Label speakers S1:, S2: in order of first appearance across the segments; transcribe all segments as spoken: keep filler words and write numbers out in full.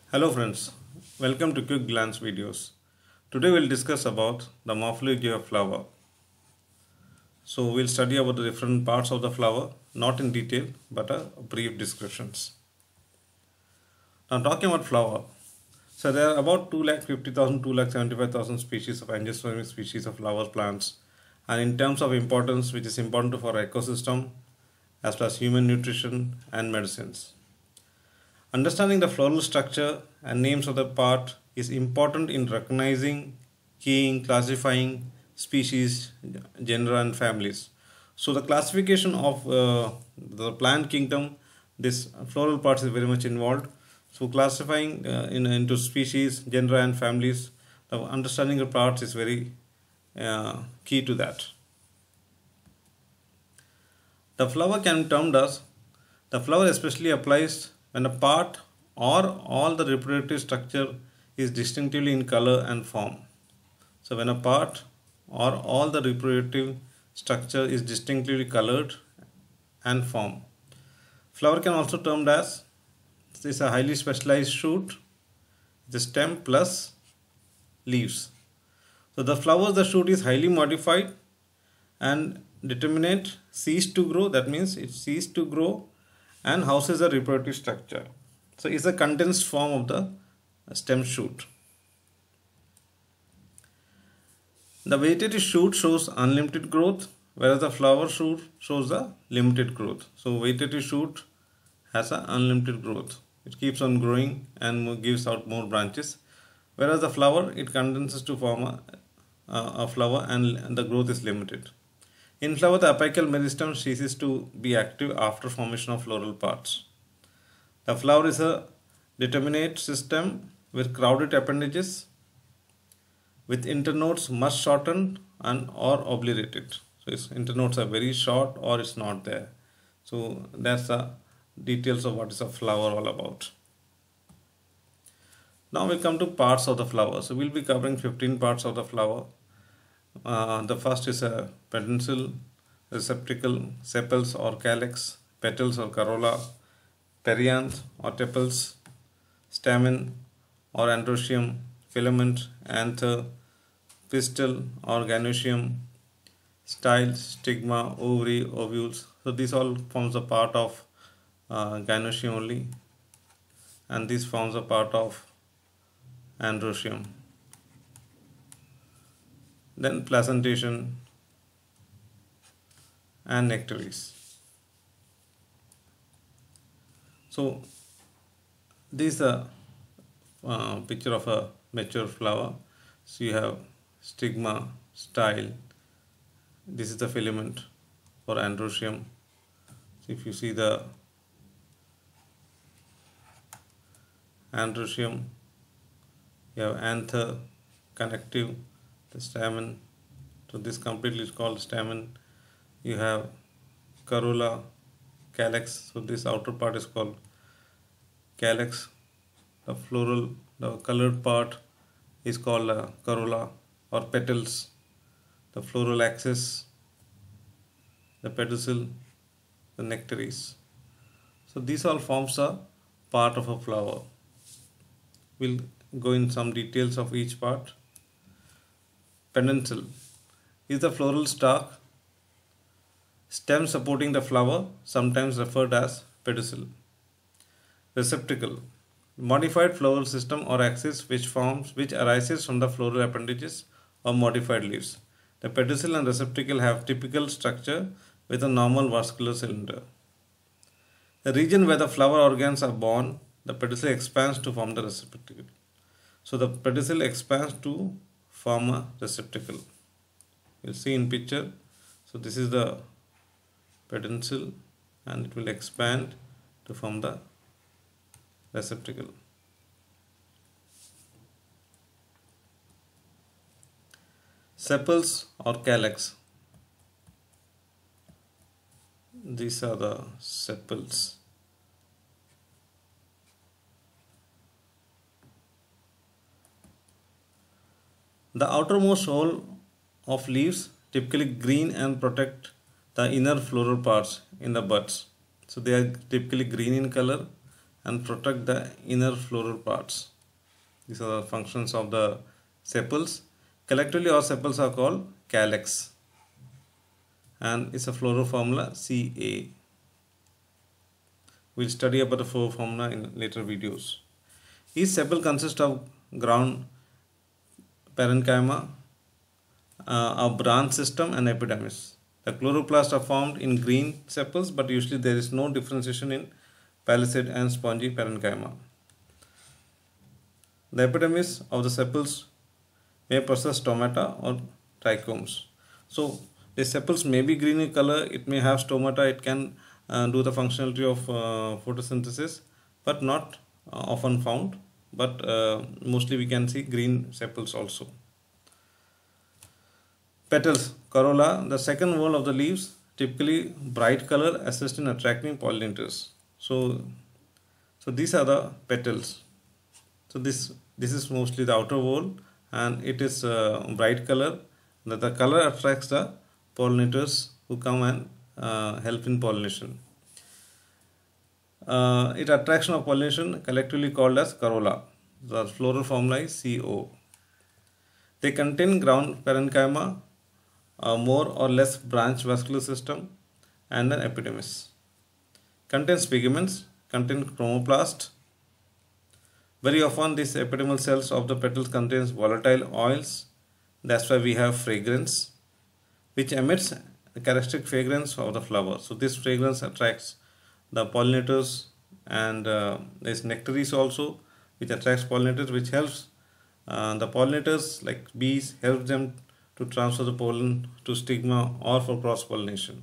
S1: Hello friends, welcome to Quick Glance videos. Today we'll discuss about the morphology of flower. So we'll study about the different parts of the flower, not in detail but a brief descriptions. Now talking about flower, so there are about two lakh fifty thousand, two lakh seventy-five thousand species of angiospermic species of flower plants, and in terms of importance, which is important for our ecosystem as well as human nutrition and medicines. Understanding the floral structure and names of the part is important in recognizing, keying, classifying species, genera and families. So the classification of uh, the plant kingdom, this floral parts is very much involved. So classifying uh, in, into species, genera and families, the understanding of parts is very uh, key to that. The flower can be termed as, the flower especially applies when a part or all the reproductive structure is distinctively in color and form. So when a part or all the reproductive structure is distinctively colored and form. Flower can also termed as, this is a highly specialized shoot, the stem plus leaves. So the flower, the shoot is highly modified and determinate, cease to grow, that means it ceased to grow and houses a reproductive structure. So it's a condensed form of the stem shoot. The vegetative shoot shows unlimited growth, whereas the flower shoot shows a limited growth. So vegetative shoot has an unlimited growth. It keeps on growing and gives out more branches, whereas the flower, it condenses to form a, a flower and the growth is limited. In flower, the apical meristem ceases to be active after formation of floral parts. The flower is a determinate system with crowded appendages, with internodes much shortened and or obliterated. So its internodes are very short or it's not there. So that's the details of what is a flower all about. Now we come to parts of the flower. So we'll be covering fifteen parts of the flower. Uh, the first is a pedicel, receptacle, sepals or calyx, petals or corolla, perianth or tepals, stamen or androecium, filament, anther, pistil or ganoecium, style, stigma, ovary, ovules. So this all forms a part of uh, ganoecium only, and this forms a part of androecium. Then placentation and nectaries. So this is a uh, picture of a mature flower. So you have stigma, style. This is the filament for androecium. So if you see the androecium, you have anther, connective, the stamen. So this completely is called stamen. You have corolla, calyx. So this outer part is called calyx. The floral, the colored part is called uh, corolla or petals. The floral axis, the pedicel, the nectaries. So these all forms a part of a flower. We'll go in some details of each part. Pedicel is the floral stalk, stem supporting the flower, sometimes referred as pedicel. Receptacle, modified floral system or axis which forms which arises from the floral appendages or modified leaves. The pedicel and receptacle have typical structure with a normal vascular cylinder. The region where the flower organs are born, the pedicel expands to form the receptacle. So the pedicel expands to form a receptacle. You'll see in picture. So this is the pedicel and it will expand to form the receptacle. Sepals or calyx. These are the sepals. The outermost hole of leaves typically green and protect the inner floral parts in the buds. So they are typically green in color and protect the inner floral parts. These are the functions of the sepals. Collectively, all sepals are called calyx, and it's a floral formula C A. We'll study about the floral formula in later videos. Each sepal consists of ground parenchyma, uh, a branch system, and epidermis. The chloroplasts are formed in green sepals, but usually there is no differentiation in palisade and spongy parenchyma. The epidermis of the sepals may possess stomata or trichomes. So the sepals may be green in color, it may have stomata, it can uh, do the functionality of uh, photosynthesis, but not uh, often found, but uh, mostly we can see green sepals also. Petals, corolla, the second wall of the leaves, typically bright color, assist in attracting pollinators. So, so these are the petals. So this this is mostly the outer wall, and it is uh, bright color. That the color attracts the pollinators who come and uh, help in pollination. Uh, it attraction of pollination collectively called as corolla. The floral formula is C O. They contain ground parenchyma, a more or less branched vascular system, and an epidermis. Contains pigments, contain chromoplast. Very often these epidermal cells of the petals contains volatile oils. That's why we have fragrance, which emits a characteristic fragrance of the flower. So this fragrance attracts the pollinators, and uh, there is nectaries also, which attracts pollinators, which helps uh, the pollinators like bees, helps them to transfer the pollen to stigma or for cross pollination.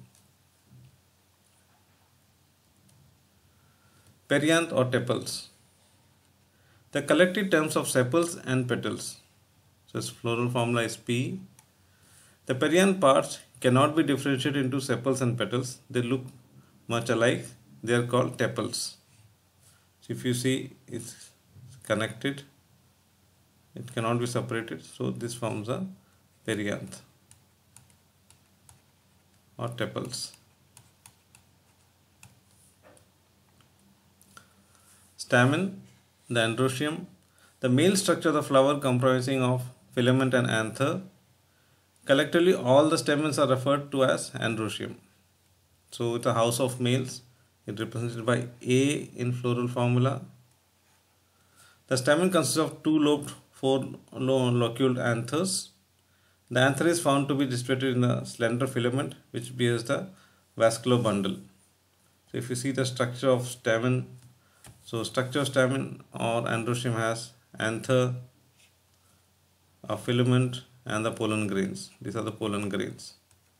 S1: Perianth or tepals, the collective terms of sepals and petals. So its floral formula is P. The perianth parts cannot be differentiated into sepals and petals. They look much alike. They are called tepals. So if you see, it's connected, it cannot be separated. So this forms a perianth or tepals. Stamen, the androecium, the male structure of the flower comprising of filament and anther. Collectively, all the stamens are referred to as androecium. So with a house of males, it represented by A in floral formula. The stamen consists of two lobed, four loculed anthers. The anther is found to be distributed in a slender filament which bears the vascular bundle. So if you see the structure of stamen, so structure of stamen or androecium has anther, a filament, and the pollen grains. These are the pollen grains.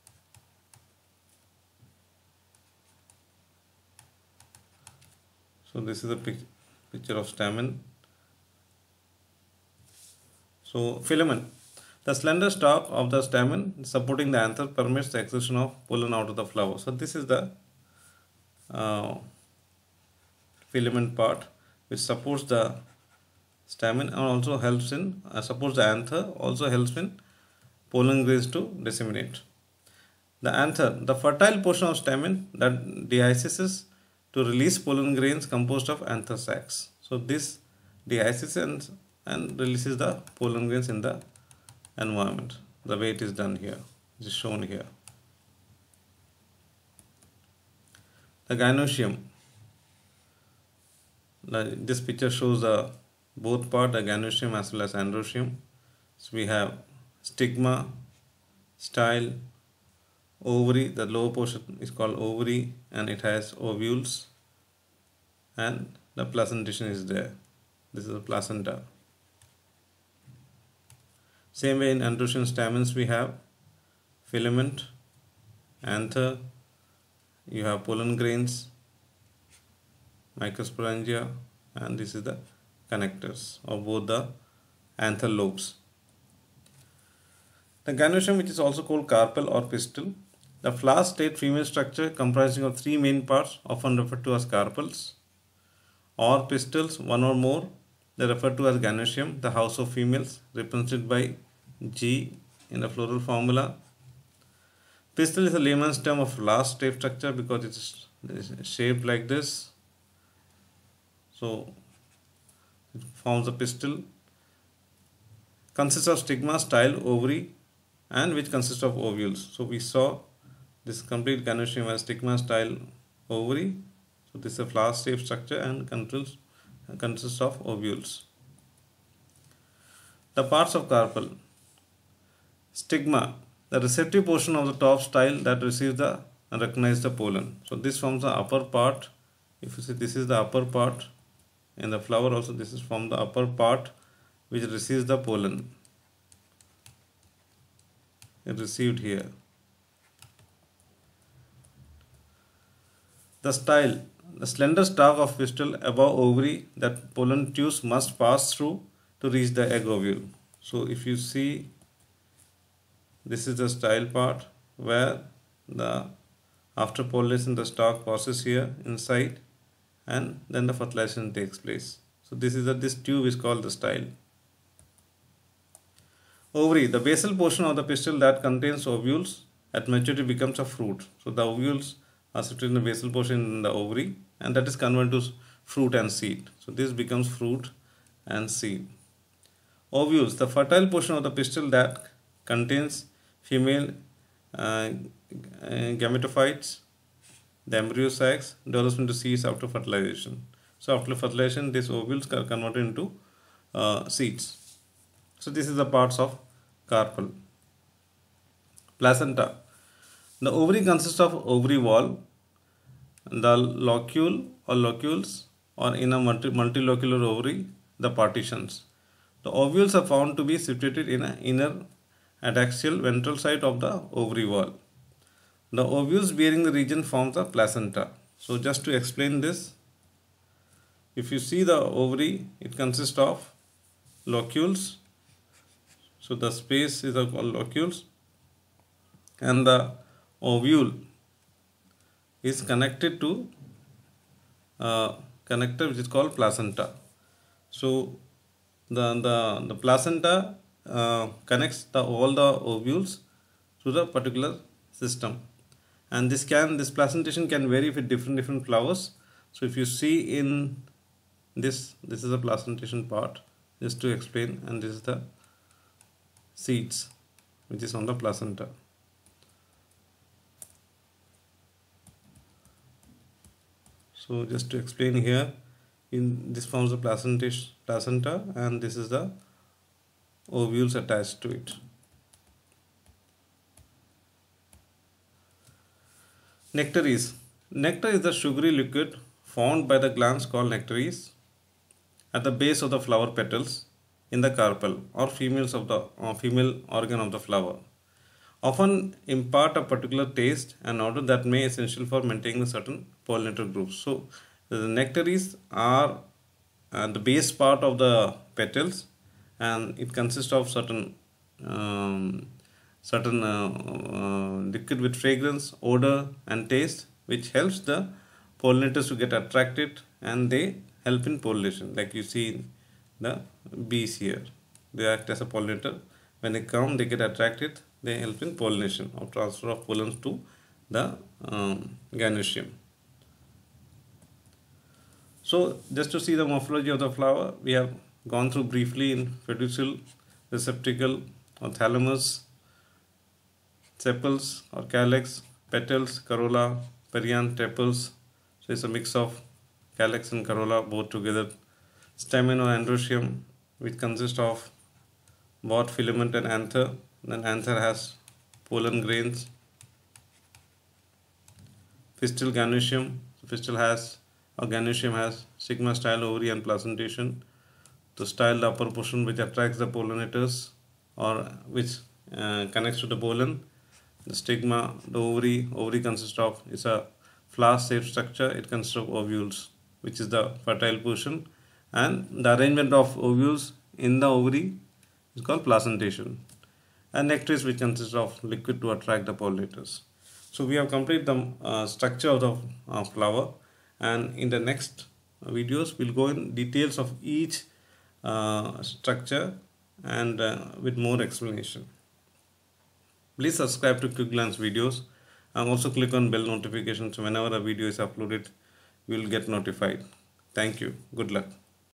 S1: So this is a pic picture of stamen. So filament, the slender stalk of the stamen supporting the anther permits the exertion of pollen out of the flower. So this is the uh, filament part which supports the stamen and also helps in uh, supports the anther, also helps in pollen grains to disseminate. The anther, the fertile portion of stamen that dehisces to release pollen grains composed of anther sacs. So this dehisces and, and releases the pollen grains in the environment. The way it is done here, it is shown here. The gynoecium. The, this picture shows the both part, the gynoecium as well as androecium. So we have stigma, style, ovary. The lower portion is called ovary and it has ovules, and the placentation is there. This is the placenta. Same way in androecium stamens we have filament, anther, you have pollen grains, microsporangia, and this is the connectors of both the anther lobes. The gynoecium, which is also called carpel or pistil, the flower state female structure comprising of three main parts, often referred to as carpels, or pistils, one or more, they are referred to as gynoecium, the house of females, represented by G in the floral formula. Pistil is a layman's term of flower state structure because it is shaped like this. So it forms a pistil, consists of stigma, style, ovary, and which consists of ovules. So we saw this complete ganoecium has stigma, style, ovary. So this is a flower shaped structure and controls, consists of ovules. The parts of carpel. Stigma, the receptive portion of the top style that receives the and recognizes the pollen. So this forms the upper part. If you see, this is the upper part in the flower. Also this is from the upper part which receives the pollen. It received here. The style, the slender stalk of pistil above ovary that pollen tubes must pass through to reach the egg ovule. So if you see, this is the style part where the after pollination the stalk passes here inside and then the fertilization takes place. So this is the this tube is called the style. Ovary, the basal portion of the pistil that contains ovules at maturity becomes a fruit. So the ovules are situated in the basal portion in the ovary and that is converted to fruit and seed. So this becomes fruit and seed. Ovules, the fertile portion of the pistil that contains female uh, gametophytes, the embryo sacs, develops into seeds after fertilization. So after fertilization, these ovules are converted into uh, seeds. So this is the parts of carpel. Placenta. The ovary consists of ovary wall, the locule or locules, or in a multi multilocular ovary, the partitions. The ovules are found to be situated in an inner adaxial ventral side of the ovary wall. The ovules bearing the region forms the placenta. So just to explain this, if you see the ovary, it consists of locules. So the space is called locules and the ovule is connected to uh, connector which is called placenta. So the, the, the placenta uh, connects the, all the ovules to the particular system. And this can this placentation can vary with different different flowers. So if you see in this, this is the placentation part, just to explain, and this is the seeds which is on the placenta. So just to explain here, in this forms the placenta and this is the ovules attached to it. Nectaries. Nectar is the sugary liquid formed by the glands called nectaries at the base of the flower petals in the carpel or females of the or female organ of the flower. Often impart a particular taste and odor that may be essential for maintaining certain pollinator groups. So the nectaries are uh, the base part of the petals and it consists of certain um, certain uh, uh, liquid with fragrance, odor and taste which helps the pollinators to get attracted and they help in pollination. Like you see the bees here, they act as a pollinator. When they come, they get attracted, they help in pollination or transfer of pollens to the um, ganoecium. So just to see the morphology of the flower, we have gone through briefly in pedicel, receptacle or thalamus, sepals or calyx, petals, corolla, perianth, tepals. So it's a mix of calyx and corolla both together. Stamen or androecium, which consists of both filament and anther. Then anther has pollen grains. Pistil, ganoecium. Pistil has or ganoecium has stigma, style, ovary and placentation. The style, the upper portion which attracts the pollinators or which uh, connects to the pollen. The stigma, the ovary, ovary consists of, is a flower shaped structure. It consists of ovules, which is the fertile portion, and the arrangement of ovules in the ovary is called placentation. And nectaries, which consists of liquid to attract the pollinators. So we have completed the uh, structure of the uh, flower, and in the next videos we'll go in details of each uh, structure and uh, with more explanation. Please subscribe to Quick Glance videos and also click on bell notifications. Whenever a video is uploaded, you will get notified. Thank you. Good luck.